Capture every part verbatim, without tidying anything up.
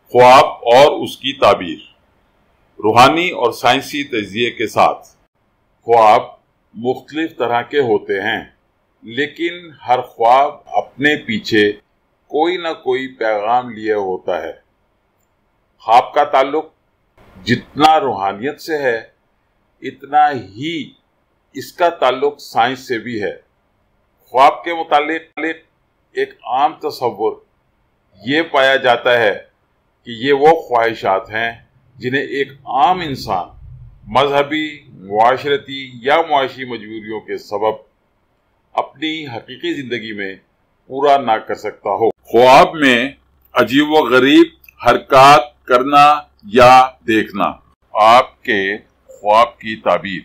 خواب اور اس کی تعبیر، روحانی اور سائنسی تجزیے کے ساتھ۔ خواب مختلف طرح کے ہوتے ہیں، لیکن ہر خواب اپنے پیچھے کوئی نہ کوئی پیغام لیے ہوتا ہے۔ خواب کا تعلق جتنا روحانیت سے ہے، اتنا ہی اس کا تعلق سائنس سے بھی ہے۔ خواب کے متعلق ایک عام تصور یہ پایا جاتا ہے کہ یہ وہ خواہشات ہیں جنہیں ایک عام انسان مذہبی، معاشرتی یا معاشی مجبوریوں کے سبب اپنی حقیقی زندگی میں پورا نہ کر سکتا ہو۔ خواب میں عجیب و غریب حرکات کرنا یا دیکھنا۔ آپ کے خواب کی تعبیر۔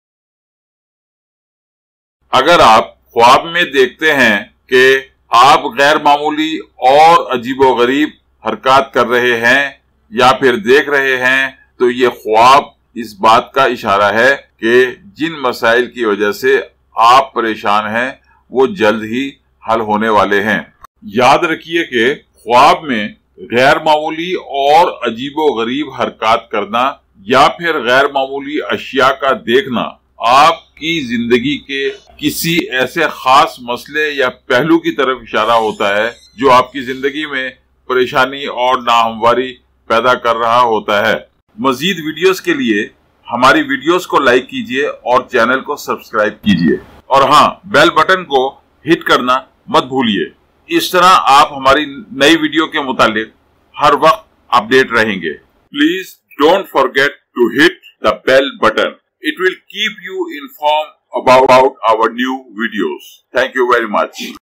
اگر آپ خواب میں دیکھتے ہیں کہ آپ غیر معمولی اور عجیب و غریب حرکات کر رہے ہیں یا پھر دیکھ رہے ہیں تو یہ خواب اس بات کا اشارہ ہے کہ جن مسائل کی وجہ سے آپ پریشان ہیں وہ جلد ہی حل ہونے والے ہیں۔ یاد رکھیے کہ خواب میں غیر معمولی اور عجیب و غریب حرکات کرنا یا پھر غیر معمولی اشیاء کا دیکھنا آپ کی زندگی کے کسی ایسے خاص مسئلے یا پہلو کی طرف اشارہ ہوتا ہے جو آپ کی زندگی میں پریشانی اور ناہمواری پیدا کر رہا ہوتا ہے۔ مزید ویڈیوز کے لیے ہماری ویڈیوز کو لائک کیجیے اور چینل کو سبسکرائب کیجیے، اور ہاں بیل بٹن کو ہٹ کرنا مت بھولیے۔ اس طرح آپ ہماری نئی ویڈیو کے متعلق ہر وقت اپڈیٹ رہیں گے۔ Please don't forget to hit the bell button. It will keep you informed about our new videos. Thank you very much.